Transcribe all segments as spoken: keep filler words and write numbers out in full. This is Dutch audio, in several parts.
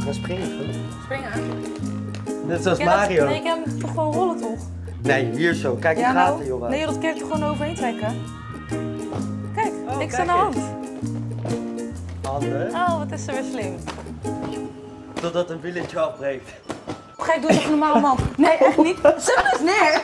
Dan springen. Springen? Net zoals Ja, Mario. Dat, nee, ik heb hem toch gewoon rollen toch? Nee, hier zo. Kijk, die ja, gaten, nou, joh. nee, dat kan je er gewoon overheen trekken. Kijk, Oh, niks kijk aan de hand. Handen. Oh, wat is er weer slim. Totdat een village afbreekt. Gek, doe het even normaal, man. Nee, echt niet. Zet hem eens neer.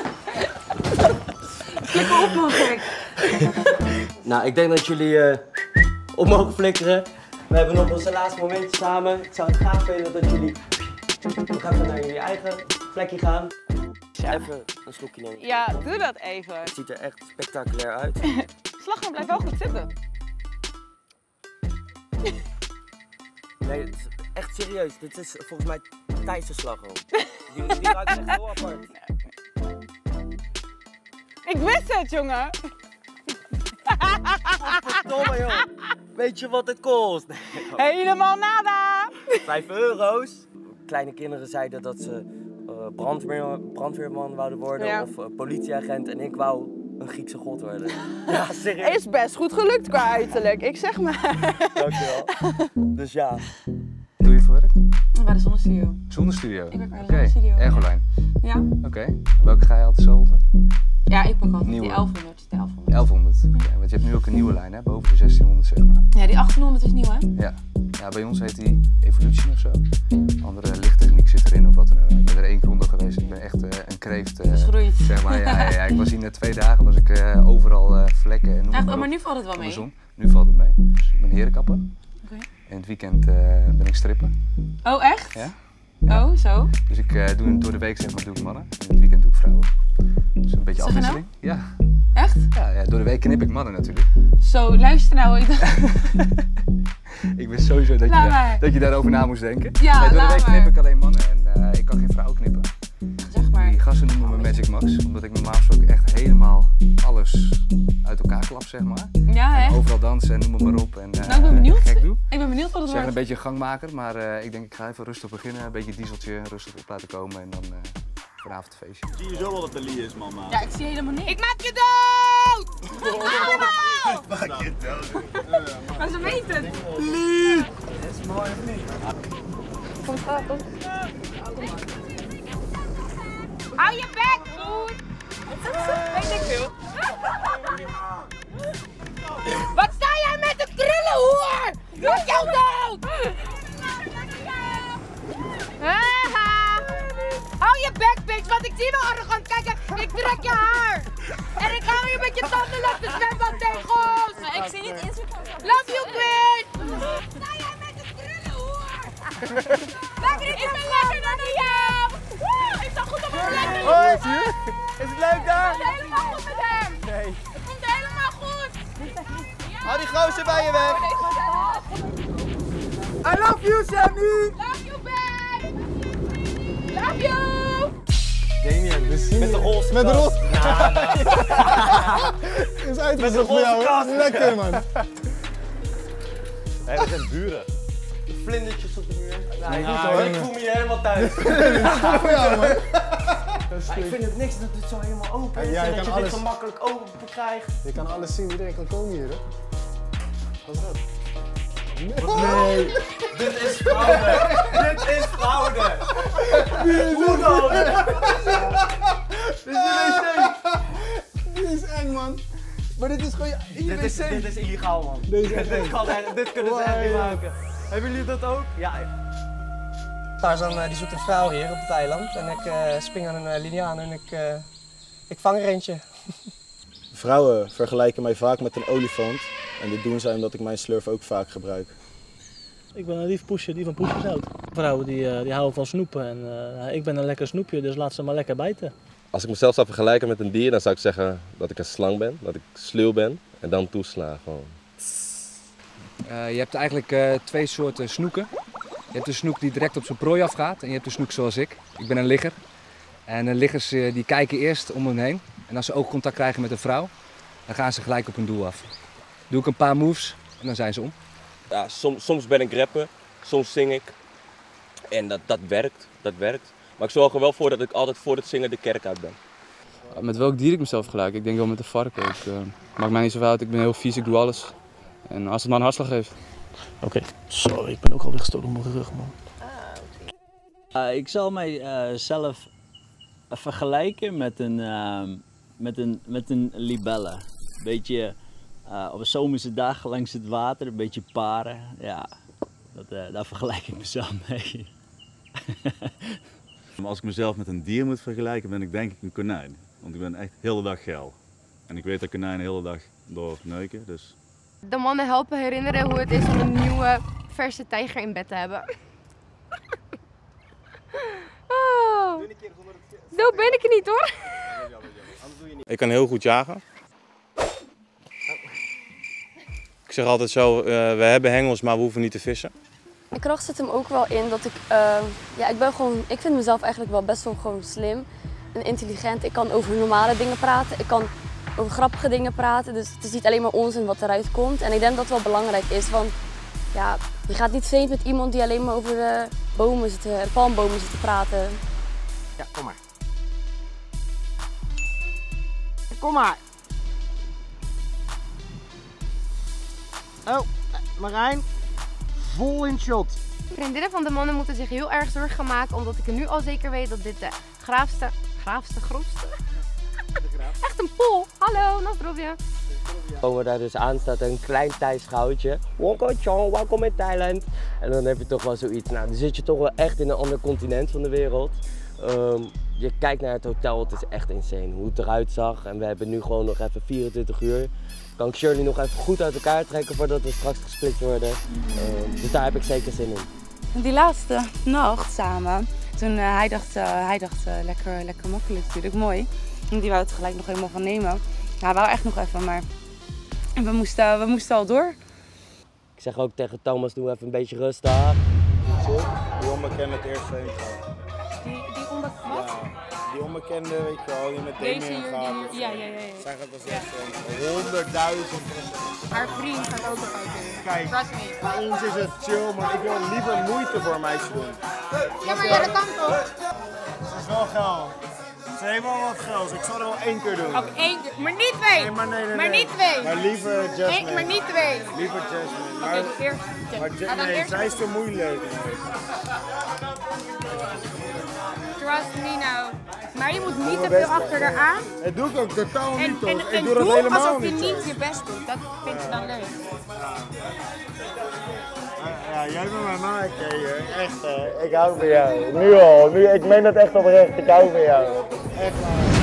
Flikker op, man, gek. Nou, ik denk dat jullie uh, op mogen flikkeren. We hebben nog onze laatste momentje samen. Ik zou het graag vinden dat jullie nog even naar jullie eigen plekje gaan. Even een slokje nemen. Ja, doe dat even. Het ziet er echt spectaculair uit. Slagroom blijft wel goed zitten. Nee, het is echt serieus. Dit is volgens mij Thaise slagroom. Die, die ruikt echt heel apart. Ik wist het, jongen. Verdomme, joh. Weet je wat het kost? Nee, Helemaal nada. Vijf euro's. Kleine kinderen zeiden dat ze uh, brandweer, brandweerman wouden worden Ja. of uh, politieagent en ik wou een Griekse god worden. Ja, serieus. Is best goed gelukt qua uiterlijk, ik zeg maar. Dankjewel. Dus ja. Doe je voor werk? Bij de zonnestudio. Zonnestudio? Ik werk bij de Oké, zonnestudio. Ergolijn. Ja. Oké, okay. Welke ga je altijd zo onder? Ja, ik pak altijd Nieuwe. die elfhonderd. De elfhonderd. elfhonderd. Oké, okay, want je hebt nu ook een nieuwe lijn, hè? Boven de zestienhonderd zeg maar. Ja, die achttienhonderd is nieuw, hè? Ja. Ja, bij ons heet die Evolution of zo. Andere lichttechniek zit erin of wat dan ook. Ik ben er één keer onder geweest. Ik ben echt uh, een kreeft. Uh, Verschroeid. Zeg maar, ja, ja, ja. Ik was hier net twee dagen, was ik uh, overal uh, vlekken en noem Echt, maar oh, maar op. nu valt het wel mee. Zon. Nu valt het mee. Dus ik ben herenkapper. Okay. En het weekend uh, ben ik stripper. Oh, echt? Ja. Ja. Oh, zo? Dus ik uh, doe door de week zeg maar doe ik mannen en in het weekend doe ik vrouwen. Dus een beetje Zeg je nou? afwisseling. Ja. Echt? Ja, ja, door de week knip ik mannen natuurlijk. Zo, luister nou. Ik, Ik wist sowieso dat je, Laat daar, maar. dat je daarover na moest denken. Ja, nee, door de laat week maar. knip ik alleen mannen en uh, ik kan geen vrouw knippen. zeg maar. Die gasten noemen me Magic Max, omdat ik normaal gesproken echt helemaal alles uit elkaar klap, zeg maar. Ja, En hè? overal dansen en noem het maar op. En, uh, Nou, ik ben benieuwd. gek doe. Ik ben benieuwd wat het Zeg een wordt. beetje een gangmaker, maar uh, ik denk ik ga even rustig beginnen. Een beetje dieseltje, rustig op laten komen en dan uh, vanavond het feestje. Zie je zo wel dat het Lee is, mama? Ja, ik zie helemaal niks. Ik maak je dood! Allemaal! Maak je dood. Maar ze weten het. Lee! Dat is mooi of niet? Kom, ga, kom. Hou je bek, broer! Weet ik veel. Wat sta jij met de krullen, hoer? Doe jou dood! Haha. Hou je bek, bitch, want ik zie wel arrogant kijken. Ik trek je haar. En ik hou je met je tanden op de zwembad tegen ons. Maar ik zie niet Instagram. Love you, Queen! Sta jij met de krullen, hoer? Lekker, ik ben lekker dan jou! Woe, ik zag goed op mijn plek. Hoi, zie je? Is het leuk daar? Het komt helemaal goed met hem. Nee. Het komt helemaal goed. Hou die gozer bij je weg. Nee, goed, helemaal goed. I love you, Sammy! Love you, babe! Love you! Damien, met de rolste Met de kast. rolste- Ja, nou. Is uitgezocht voor jou, kast. hè? Lekker, man. Hé, dat zijn buren. Vlindertjes op de muur. Nou, Ja, hoor, ik jongen. voel me hier helemaal thuis. Voor jou, man. Maar ik vind het niks dat het zo helemaal open is Ja, je en dat kan je alles- dit gemakkelijk open krijgt. Je kan alles zien, iedereen kan komen hier, hè? Wat is dat? Nee. Dit is fraude! Dit is fraude! Hoe dan? Dit is een wc! Dit is eng, man. Maar dit is gewoon je, je Dit is, wc. dit is illegaal, man. Deze is dit, eng. kan echt, dit kunnen ze echt niet Wow. maken. Hebben jullie dat ook? Ja. Tarzan uh, die zoekt een vrouw hier op het eiland en ik uh, spring aan een uh, liniaan en ik, uh, ik vang er eentje. Vrouwen vergelijken mij vaak met een olifant. En dit doen zij omdat ik mijn slurf ook vaak gebruik. Ik ben een lief poesje die van poesjes houdt. Vrouwen die, uh, die houden van snoepen en uh, ik ben een lekker snoepje, dus laat ze maar lekker bijten. Als ik mezelf zou vergelijken met een dier, dan zou ik zeggen dat ik een slang ben, dat ik sluw ben en dan toesla. Gewoon. Uh, je hebt eigenlijk uh, twee soorten snoeken. Je hebt de snoek die direct op zijn prooi afgaat en je hebt de snoek zoals ik. Ik ben een ligger. En de liggers uh, die kijken eerst om hen heen. En als ze oogcontact krijgen met een vrouw, dan gaan ze gelijk op hun doel af. Doe ik een paar moves en dan zijn ze om. Ja, soms, soms ben ik rapper, soms zing ik. En dat, dat werkt, dat werkt. Maar ik zorg er wel voor dat ik altijd voor het zingen de kerk uit ben. Met welk dier ik mezelf vergelijk? Ik denk wel met de varken. Ik, uh, maakt mij niet zoveel uit, ik ben heel vies, ik doe alles. En als het maar een hartslag heeft. Oké, okay. Zo, ik ben ook alweer gestoten op mijn rug, man. Uh, ik zal mijzelf uh, vergelijken met een, uh, met een, met een libelle. Beetje uh, op een zomerse dag langs het water, een beetje paren. Ja, dat, uh, daar vergelijk ik mezelf mee. Als ik mezelf met een dier moet vergelijken, ben ik denk ik een konijn. Want ik ben echt de hele dag geil. En ik weet dat konijnen de hele dag door neuken, dus... De mannen helpen herinneren hoe het is om een nieuwe, verse tijger in bed te hebben. Oh. Zo ben ik er niet hoor. Ik kan heel goed jagen. Ik zeg altijd zo, uh, we hebben hengels, maar we hoeven niet te vissen. Mijn kracht zit hem ook wel in dat ik, uh, ja, ik ben gewoon, ik vind mezelf eigenlijk wel best wel gewoon slim en intelligent. Ik kan over normale dingen praten, ik kan over grappige dingen praten, dus het is niet alleen maar onzin wat eruit komt. En ik denk dat dat wel belangrijk is, want ja, je gaat niet vreemd met iemand die alleen maar over uh, bomen zit, uh, palmbomen zit te praten. Ja, kom maar. Kom maar. Oh, Marijn. Vol in shot. Vriendinnen van de mannen moeten zich heel erg zorgen maken, omdat ik er nu al zeker weet dat dit de graafste, graafste, grootste... Echt een pol. Hallo, Nasdrovje. Komen daar dus aan staat een klein Thais goudje. Wonko-chong, welkom in Thailand. En dan heb je toch wel zoiets, nou dan zit je toch wel echt in een ander continent van de wereld. Um, je kijkt naar het hotel, het is echt insane hoe het eruit zag. En we hebben nu gewoon nog even vierentwintig uur. Kan ik Shirley nog even goed uit elkaar trekken voordat we straks gesplitst worden. Uh, dus daar heb ik zeker zin in. Die laatste nacht samen, toen uh, hij dacht, uh, hij dacht uh, lekker, lekker makkelijk natuurlijk, mooi. En die wou het gelijk nog helemaal van nemen. Ja, hij wou echt nog even, maar we moesten, we moesten al door. Ik zeg ook tegen Thomas, doe even een beetje rustig. Die onbekende het eerst heen gaat. Die, die onbekende? Ja, die onbekende, weet je wel, die met Damien gaat. Die, ja, ja, ja, ja. Zij gaat als eerste heen. Honderdduizend. Haar vriend gaat ook nog uit in. Kijk, voor ons is het chill, maar ik wil liever moeite voor een meisje doen. Ja, maar ja, dat kan toch? Ze is wel geil. Ze heeft wel wat geld, ik zal er wel één keer doen. Oké, één keer. Maar niet twee. Nee, maar nee, nee, maar nee. niet twee. Maar liever Jasmine. Nee, maar niet twee. Liever Jasmine. Oké, Maar, okay, eerst. maar ja, nee, eerst. Zij is te moeilijk. Trust me nou. Maar je moet niet te veel achter haar aan. Dat doe ik ook totaal En, niet, toch? en, Ik en doe dat doe helemaal alsof niet. je zo. niet je best doet. Dat vindt ze dan leuk. Ja, jij bent mijn maatje hier. Echt, hè. Ik hou van jou. Nu al. Nu, ik meen dat echt oprecht. Ik hou van jou. Echt waar.